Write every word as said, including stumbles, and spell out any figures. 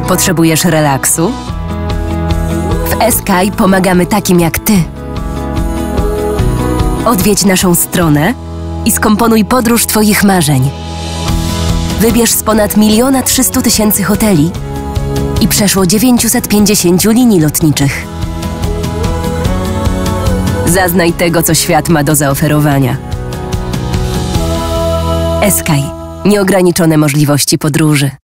Potrzebujesz relaksu? W Eskai pomagamy takim jak ty. Odwiedź naszą stronę i skomponuj podróż twoich marzeń. Wybierz z ponad miliona trzystu tysięcy hoteli i przeszło dziewięciuset pięćdziesięciu linii lotniczych. Zaznaj tego, co świat ma do zaoferowania. Eskai. Nieograniczone możliwości podróży.